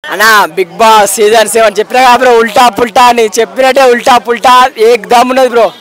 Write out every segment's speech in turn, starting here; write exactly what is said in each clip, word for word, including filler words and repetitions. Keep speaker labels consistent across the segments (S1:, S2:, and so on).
S1: అన్నా big boss season seven చెప్పినా కదా బ్రో, ఉల్టా పుల్టా అని చెప్పినట్టే ఉల్టా పుల్టా ఏక్ దమ్ ఉన్నది బ్రో.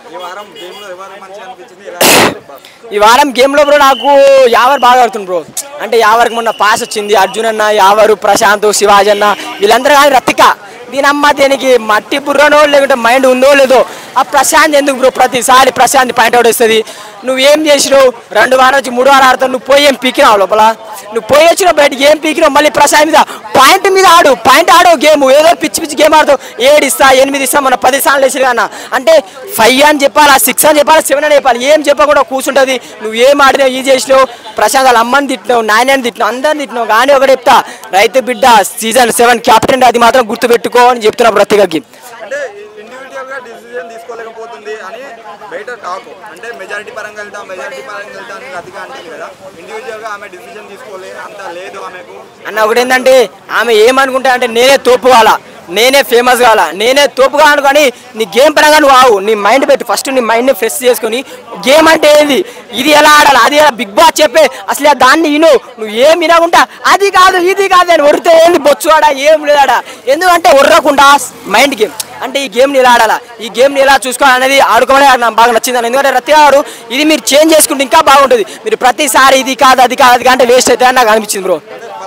S1: ఈ వారం గేమ్లో బ్రో నాకు యావర్ బాగా ఆడుతుంది బ్రో. అంటే యావర్కి మొన్న పాస్ వచ్చింది, అర్జున్ అన్న, యావరు, ప్రశాంత్, శివాజీ అన్న వీళ్ళందరూ కానీ రతిక దీనమ్మ దీనికి మట్టి బుర్రనో లేకుంటే మైండ్ ఉందో లేదో ఆ ప్రశాంత్ ఎందుకు బ్రో ప్రతిసారి ప్రశాంత్ పాయింట్ అవుట్ వస్తుంది. నువ్వేం చేసినావు రెండు వారం వచ్చి మూడు వారం ఆడతావు, నువ్వు పోయి ఏం పీకినావు లోపల, నువ్వు పోయి వచ్చినావు బయటకి ఏం పీకినావు, మళ్ళీ ప్రశాంత్ మీద పాయింట్ మీద ఆడు, పాయింట్ ఆడు గేమ్, ఏదో పిచ్చి పిచ్చి గేమ్ ఆడుతావు, ఏడు ఇస్తా ఎనిమిది ఇస్తా మన పది సార్లు వేసిరు అన్న అంటే ఫైవ్ అని చెప్పాలా, సిక్స్ అని చెప్పాలా, సెవెన్ అని చెప్పాలి, ఏం చెప్పకుండా కూర్చుంటుంది. నువ్వు ఏం ఆడినావు, ఈ చేసినావు, ప్రశాంత్ వాళ్ళ అమ్మని తిట్టినావు, నాయనని తిట్టినావు, అందరిని తిట్టినావు. కానీ ఒకటి చెప్తా, రైతు బిడ్డ సీజన్ సెవెన్ క్యాప్టెన్ అది మాత్రం గుర్తుపెట్టుకో అని చెప్తున్నా ప్రతికకి.
S2: అంటే ఇండివిజువల్ గా డిసిజన్ తీసుకోలేకపోతుంది అని బయట టాక్, అంటే మెజారిటీ పరంగా వెళ్తా మెజారిటీ పరంగా వెళ్తా అని రతిగా అంటుంది కదా, ఇండివిజువల్ గా ఆమె డిసిజన్ తీసుకోలే అంత లేదు ఆమెకు
S1: అన్న. ఒకటి ఏంటంటే ఆమె ఏమనుకుంటా అంటే నేనే తోపు కావాలా, నేనే ఫేమస్ కావాలా, నేనే తోపు కాను. కానీ నీ గేమ్ పరంగా నువ్వు ఆవు, నీ మైండ్ పెట్టి ఫస్ట్ నీ మైండ్ని ఫ్రెష్ చేసుకొని గేమ్ అంటే ఏంది, ఇది ఎలా ఆడాలి, అది ఎలా బిగ్ బాస్ చెప్పే అసలు దాన్ని విను. నువ్వు ఏం వినకుండా అది కాదు ఇది కాదు అని ఒరితే ఏంది బొచ్చు ఆడా ఏం లేదాడా, ఎందుకంటే ఒర్రకుండా మైండ్ గేమ్ అంటే ఈ గేమ్ని ఎలా ఆడాలా, ఈ గేమ్ని ఎలా చూసుకోవాలనేది ఆడుకోవడం నాకు బాగా నచ్చింది. ఎందుకంటే రతి గారు ఇది మీరు చేంజ్ చేసుకుంటే ఇంకా బాగుంటుంది. మీరు ప్రతిసారి ఇది కాదు అది కాదు అది అంటే వేస్ట్ అవుతుంది అని నాకు అనిపించింది బ్రో.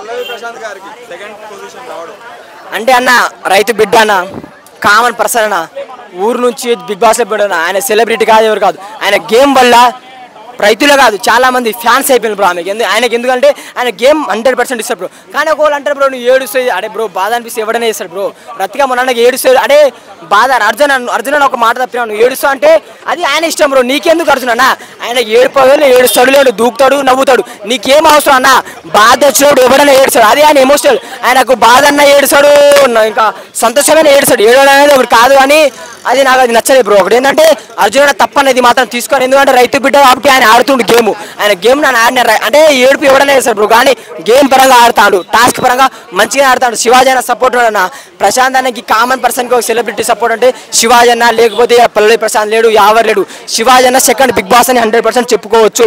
S1: అంటే అన్న రైతు బిడ్డ అన్న, కామన్ పర్సన్ అన్న, ఊరు నుంచి బిగ్ బాస్లో పెట్టాను. ఆయన సెలబ్రిటీ కాదు ఎవరు కాదు, ఆయన గేమ్ వల్ల రైతులే కాదు చాలా మంది ఫ్యాన్స్ అయిపోయినారు బ్రో ఆమెకి. ఎందుకు ఆయనకి ఎందుకంటే ఆయన గేమ్ హండ్రెడ్ పర్సెంట్ ఇస్తాడు బ్రో. కానీ ఒకవేళ అంటారు బ్రో నువ్వు ఏడుస్తుంది, అడే బ్రో బాధ అనిపిస్తే ఎవడనే చేస్తాడు బ్రో. రతిగా మొన్న నాకు ఏడుస్తుంది అడే బాధ, అర్జున్ అర్జున్ అని ఒక మాట తప్పినా నువ్వు ఏడుస్తావు అంటే అది ఆయన ఇష్టం బ్రో. నీకెందుకు అర్జున్ అన్న, ఆయన ఏడుపోయి ఏడుస్తాడు, లేడు దూకుతాడు నవ్వుతాడు, నీకేం అవసరం అన్న. బాధ వచ్చినప్పుడు ఎవడైనా ఏడుస్తాడు, అది ఆయన ఎమోషనల్. ఆయనకు బాధ అన్న ఏడుస్తాడు, ఇంకా సంతోషమైన ఏడుస్తాడు, ఏడవడం అనేది ఒకటి కాదు. అని అది నాకు అది నచ్చలేదు బ్రో. ఒకటి ఏంటంటే అర్జున్ తప్పనేది మాత్రం తీసుకొని, ఎందుకంటే రైతు బిడ్డ కాబట్టి ఆయన ఆడుతుండు గేమ్, ఆయన గేమ్ నన్ను ఆడిన అంటే ఏడుపు ఎవడనే వేస్తాడు బ్రో. కానీ గేమ్ పరంగా ఆడతాడు, టాస్క్ పరంగా మంచిగా ఆడతాడు. శివాజీ అన్న సపోర్ట్ అన్న, ప్రశాంత్ అన్నకి కామన్ పర్సన్కి ఒక సెలబ్రిటీ సపోర్ట్ అంటే శివాజీ అన్న, లేకపోతే పల్లవి ప్రశాంత్ లేడు, యావర్ లేడు, శివాజీ అన్న సెకండ్ బిగ్ బాస్ అని హండ్రెడ్ పర్సెంట్ చెప్పుకోవచ్చు.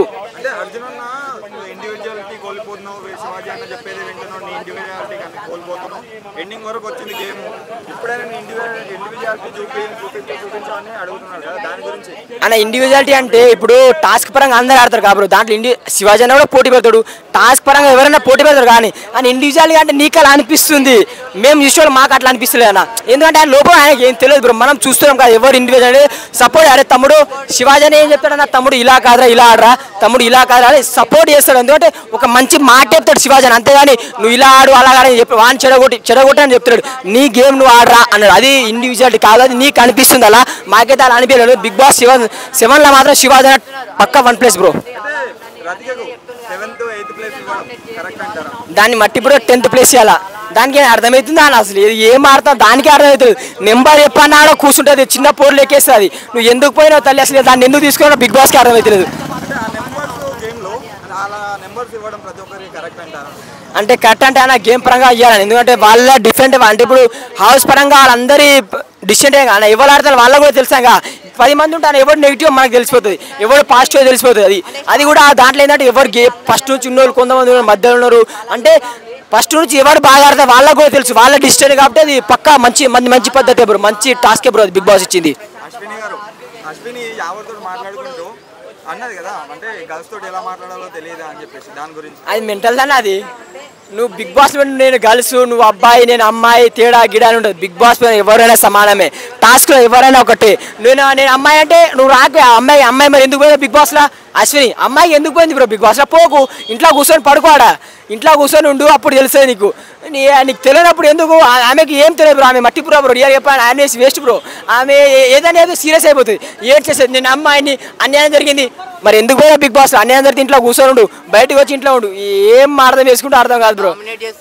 S2: ఎండింగ్ వరకు వచ్చింది గేమ్, ఇప్పుడైనా ఇండివిజువాలిటీ చూపి చూపించాలని అడుగుతున్నాడు కదా, దాని గురించి
S1: అన్న. ఇండివిజువాలిటీ అంటే ఇప్పుడు టాస్క్ పరంగా అందరూ ఆడతారు కాబట్టి దాంట్లో ఇండి శివాజీ అన్న కూడా పోటీ పెడతాడు, టాస్క్ పరంగా ఎవరైనా పోటీ పెడతారు. కానీ అని ఇండివిజువాలిటీ అంటే నీకు అలా అనిపిస్తుంది, మేము చూసుకోవాలి మాకు అట్లా అనిపిస్తలేదు అన్న. ఎందుకంటే ఆయన లోపల ఆయనకి ఏం తెలియదు బ్రో, మనం చూస్తున్నాం కదా ఎవరు ఇండివిజువల్ సపోర్ట్. అరే తమ్ముడు శివాజీ అని ఏం చెప్తాడన్న, తమ్ముడు ఇలా కాదురా ఇలా ఆడరా, తమ్ముడు ఇలా కాదురా అని సపోర్ట్ చేస్తాడు. ఎందుకంటే ఒక మంచి మాట చెప్తాడు శివాజీ అని, అంతేగాని నువ్వు ఇలా ఆడు అలా ఆడని చెప్పి వాడిని చెడగొట్టి చెడగొట్టి అని చెప్తాడు. నీ గేమ్ నువ్వు ఆడరా అన్నాడు, అది ఇండివిజువాలిటీ కాదు, అది నీకు అనిపిస్తుంది అలా. మాకైతే అలా అనిపించలేదు. బిగ్ బాస్ సెవెన్ సెవెన్లో మాత్రం శివాజీ పక్క వన్ ప్లేస్ బ్రో. దాన్ని మట్టి బ్రో టెన్త్ ప్లేస్ ఇవ్వాలా, దానికి అర్థమవుతుంది అని అసలు ఏం ఆడతావు దానికి అర్థమవుతుంది. నెంబర్ ఎప్పుడన్నా ఆడ కూర్చుంటుంది, చిన్న పోర్లు ఎక్కేస్తుంది, నువ్వు ఎందుకు పోయినావు తల్లి అసలు దాన్ని ఎందుకు తీసుకున్నావు బిగ్ బాస్కి అర్థమవుతుంది. అంటే కరెక్ట్ అంటే ఆయన గేమ్ పరంగా ఇవ్వాలని, ఎందుకంటే వాళ్ళ డిఫరెంట్ అంటే ఇప్పుడు హౌస్ పరంగా వాళ్ళందరి డిఫరెంట్ కానీ ఎవరు ఆడతారు వాళ్ళకు కూడా తెలుసాక పది మంది ఉంటారు, ఎవరు నెగిటివ్ మనకు తెలిసిపోతుంది, ఎవరు పాజిటివ్ తెలిసిపోతుంది. అది అది కూడా దాంట్లో ఏంటంటే ఎవరు గే ఫస్ట్ నుంచి ఉన్నోళ్ళు కొంతమంది మధ్యలో ఉన్నారు, అంటే ఫస్ట్ నుంచి ఎవరు బాగా ఆడతారు వాళ్ళకు కూడా తెలుసు, వాళ్ళ డిసిషన్ కాబట్టి అది పక్కా మంచి మంచి మంచి పద్ధతి బ్రో, మంచి టాస్క్ బ్రో అది బిగ్ బాస్ ఇచ్చింది.
S2: అశ్విని గారు అశ్విని ఎవరితో మాట్లాడుకుంటూ అన్నది కదా, అంటే గర్ల్స్ తోటి ఎలా మాట్లాడాలో తెలియదా అని చెప్పేసి, దాని గురించి
S1: అది మెంటల్ దాన్ని. అది నువ్వు బిగ్ బాస్ మీద నేను గర్ల్స్, నువ్వు అబ్బాయి నేను అమ్మాయి తేడా గిడా అని ఉంటుంది. బిగ్ బాస్ మీద ఎవరైనా సమానమే, టాస్క్లో ఎవరైనా ఒకటి. నేను నేను అమ్మాయి అంటే నువ్వు రాకు, అమ్మాయి అమ్మాయి మరి ఎందుకు పోయింది బిగ్ బాస్లో, అశ్విని అమ్మాయి ఎందుకు పోయింది బ్రో బిగ్ బాస్లో, పోకు ఇంట్లో కూర్చొని పడుకోడా, ఇంట్లో కూర్చొని ఉండు అప్పుడు తెలుస్తుంది నీకు. నీకు తెలియనప్పుడు ఎందుకు, ఆమెకి ఏం తెలియదు బ్రో, ఆమె మట్టి బ్రో బ్రో రియల్ చెప్పాను, ఆమె వేస్ట్ బ్రో, ఆమె ఏదైనా ఏదో సీరియస్ అయిపోతుంది, ఏడ్ చేసేది. నేను అమ్మాయిని అన్యాయం జరిగింది మరి ఎందుకు పోయినా బిగ్ బాస్ అన్యాయం జరిగితే ఇంట్లో కూర్చొని ఉండు, బయటకు వచ్చి ఇంట్లో ఉండు, ఏం అర్థం చేసుకుంటే అర్థం కాదు బ్రో.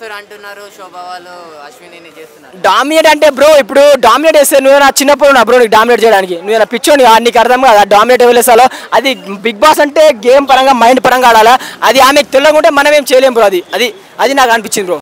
S1: డామినేట్ అంటే బ్రో ఇప్పుడు డామినేట్ చేస్తే నువ్వు నా చిన్నప్పుడు నా బ్రో నీకు డామినేట్ చేయడానికి, నువ్వు నా పిచ్చోని నీకు అర్థం కాదు డామినేట్ వెళ్ళేసాలో. అది బిగ్ బాస్ అంటే గేమ్ పరంగా మైండ్ పరంగా ఆడాలా, అది ఆమెకు తెలియకుంటే మనం ఏం చేయలేం బ్రో. అది అది అది నాకు అనిపించింది బ్రో.